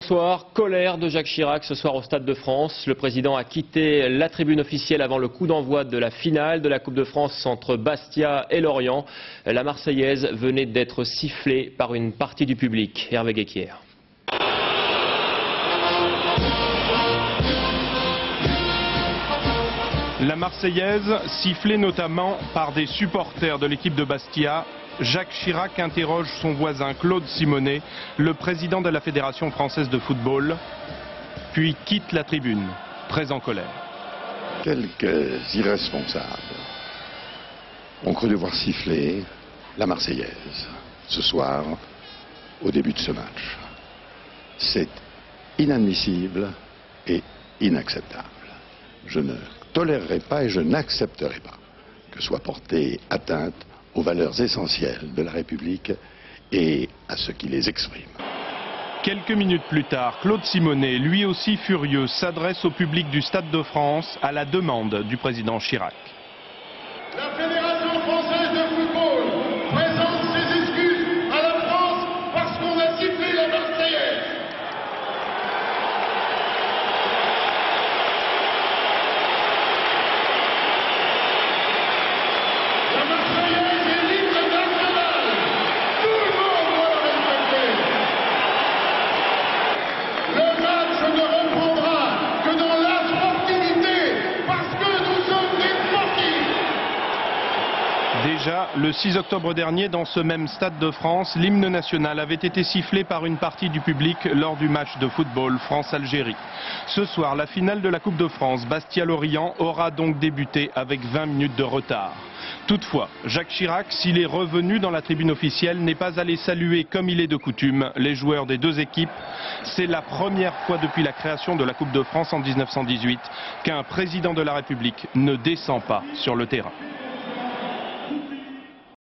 Soir, colère de Jacques Chirac ce soir au Stade de France. Le président a quitté la tribune officielle avant le coup d'envoi de la finale de la Coupe de France entre Bastia et Lorient. La Marseillaise venait d'être sifflée par une partie du public. Hervé Guéquier. La Marseillaise, sifflée notamment par des supporters de l'équipe de Bastia. Jacques Chirac interroge son voisin Claude Simonet, le président de la Fédération française de football, puis quitte la tribune, très en colère. Quelques irresponsables ont cru devoir siffler la Marseillaise ce soir au début de ce match. C'est inadmissible et inacceptable. Je ne tolérerai pas et je n'accepterai pas que soit portée atteinte aux valeurs essentielles de la République et à ceux qui les expriment. Quelques minutes plus tard, Claude Simonet, lui aussi furieux, s'adresse au public du Stade de France à la demande du président Chirac. La Fédération française de football présente ses excuses à la France parce qu'on a sifflé la Marseillaise. La Marseillaise est l'hymne national. Tout le monde doit le respecter. Le match ne reprendra que dans la sportivité parce que nous sommes des sportifs. Déjà, le 6 octobre dernier, dans ce même Stade de France, l'hymne national avait été sifflé par une partie du public lors du match de football France-Algérie. Ce soir, la finale de la Coupe de France, Bastia-Lorient, aura donc débuté avec 20 minutes de retard. Toutefois, Jacques Chirac, s'il est revenu dans la tribune officielle, n'est pas allé saluer, comme il est de coutume, les joueurs des deux équipes. C'est la première fois depuis la création de la Coupe de France en 1918 qu'un président de la République ne descend pas sur le terrain.